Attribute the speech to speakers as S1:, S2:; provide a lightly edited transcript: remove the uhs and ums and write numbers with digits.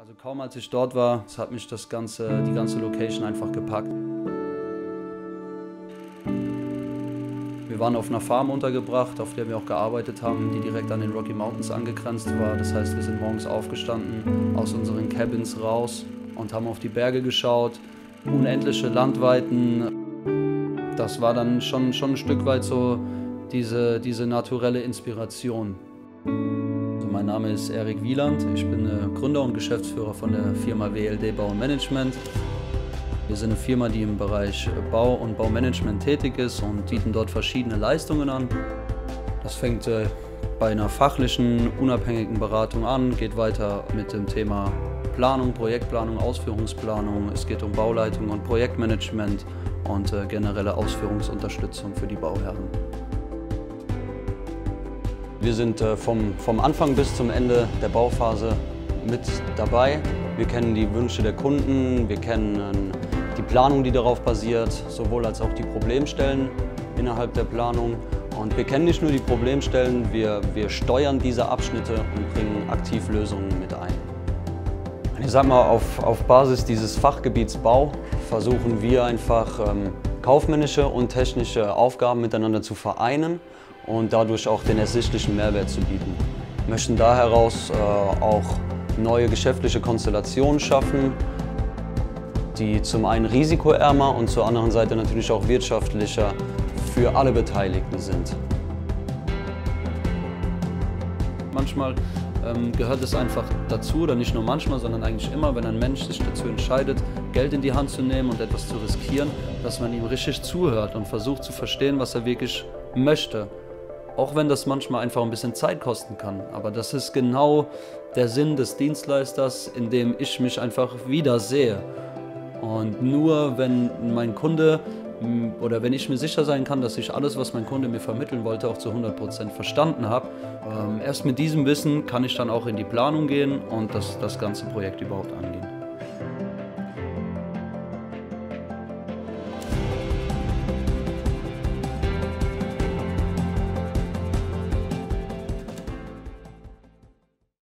S1: Also kaum als ich dort war, hat mich die ganze Location einfach gepackt. Wir waren auf einer Farm untergebracht, auf der wir auch gearbeitet haben, die direkt an den Rocky Mountains angegrenzt war. Das heißt, wir sind morgens aufgestanden, aus unseren Cabins raus und haben auf die Berge geschaut. Unendliche Landweiten. Das war dann schon ein Stück weit so diese naturelle Inspiration. Also mein Name ist Erik Wieland, ich bin Gründer und Geschäftsführer von der Firma WLD Bau und Management. Wir sind eine Firma, die im Bereich Bau und Baumanagement tätig ist und bieten dort verschiedene Leistungen an. Das fängt bei einer fachlichen, unabhängigen Beratung an, geht weiter mit dem Thema Planung, Projektplanung, Ausführungsplanung. Es geht um Bauleitung und Projektmanagement und generelle Ausführungsunterstützung für die Bauherren. Wir sind vom Anfang bis zum Ende der Bauphase mit dabei. Wir kennen die Wünsche der Kunden, wir kennen die Planung, die darauf basiert, sowohl als auch die Problemstellen innerhalb der Planung. Und wir kennen nicht nur die Problemstellen, wir steuern diese Abschnitte und bringen aktiv Lösungen mit ein. Ich sag mal, auf Basis dieses Fachgebiets Bau versuchen wir einfach kaufmännische und technische Aufgaben miteinander zu vereinen und dadurch auch den ersichtlichen Mehrwert zu bieten. Wir möchten da heraus auch neue geschäftliche Konstellationen schaffen, die zum einen risikoärmer und zur anderen Seite natürlich auch wirtschaftlicher für alle Beteiligten sind. Manchmal gehört es einfach dazu, oder nicht nur manchmal, sondern eigentlich immer, wenn ein Mensch sich dazu entscheidet, Geld in die Hand zu nehmen und etwas zu riskieren, dass man ihm richtig zuhört und versucht zu verstehen, was er wirklich möchte. Auch wenn das manchmal einfach ein bisschen Zeit kosten kann. Aber das ist genau der Sinn des Dienstleisters, in dem ich mich einfach wieder sehe. Und nur wenn mein Kunde oder wenn ich mir sicher sein kann, dass ich alles, was mein Kunde mir vermitteln wollte, auch zu 100% verstanden habe, erst mit diesem Wissen kann ich dann auch in die Planung gehen und das ganze Projekt überhaupt angehen.